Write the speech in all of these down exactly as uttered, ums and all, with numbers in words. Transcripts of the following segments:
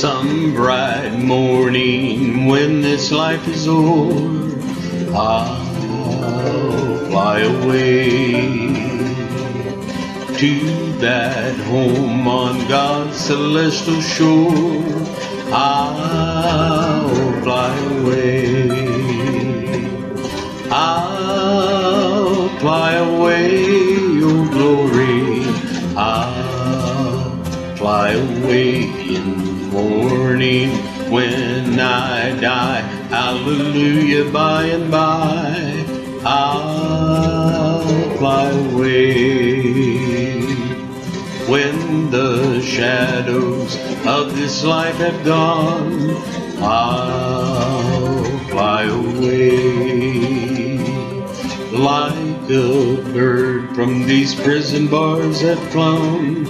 Some bright morning when this life is o'er, I'll fly away to that home on God's celestial shore. I'll fly away. I'll fly away, oh glory. I'll fly away in the morning when I die. Hallelujah, by and by I'll fly away. When the shadows of this life have gone, I'll fly away. Like a bird from these prison bars have flown,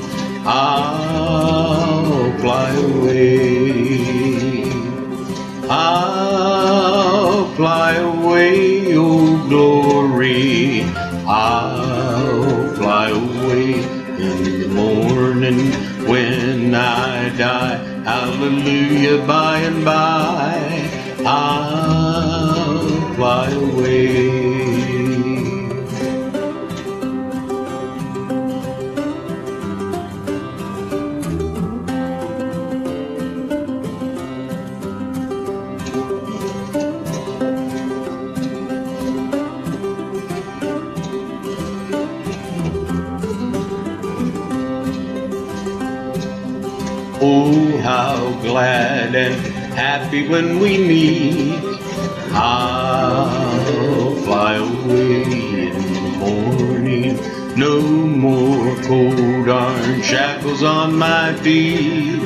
I'll fly away. I'll fly away, oh glory. I'll fly away in the morning when I die. Hallelujah, by and by I'll fly away. Oh, how glad and happy when we meet. I'll fly away in the morning. No more cold iron shackles on my feet.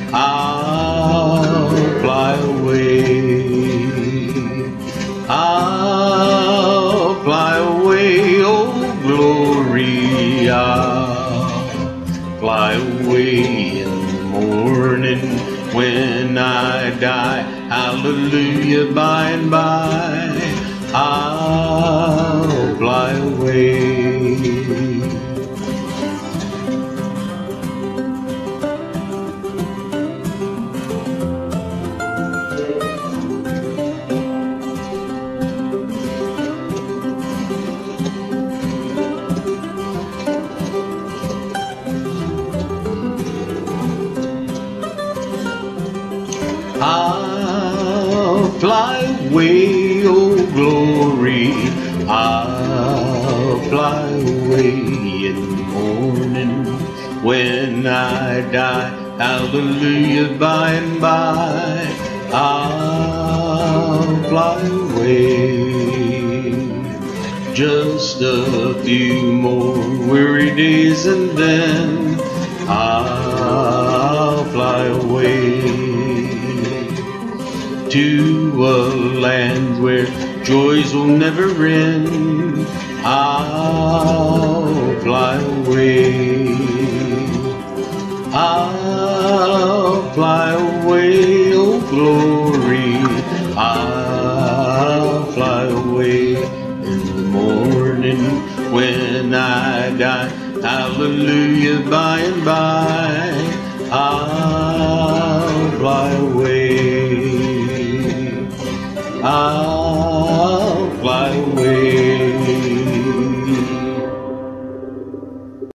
I'll fly away. I'll fly away, oh glory. I'll fly away in morning when I die. Hallelujah, by and by I'll fly away. I'll fly away, oh glory. I'll fly away in the morning when I die. Hallelujah, by and by I'll fly away. Just a few more weary days and then I'll fly away to a land where joys will never end. I'll fly away. I'll fly away, oh glory. I'll fly away in the morning when I die. Hallelujah, by and by I'll fly away. I'll fly away.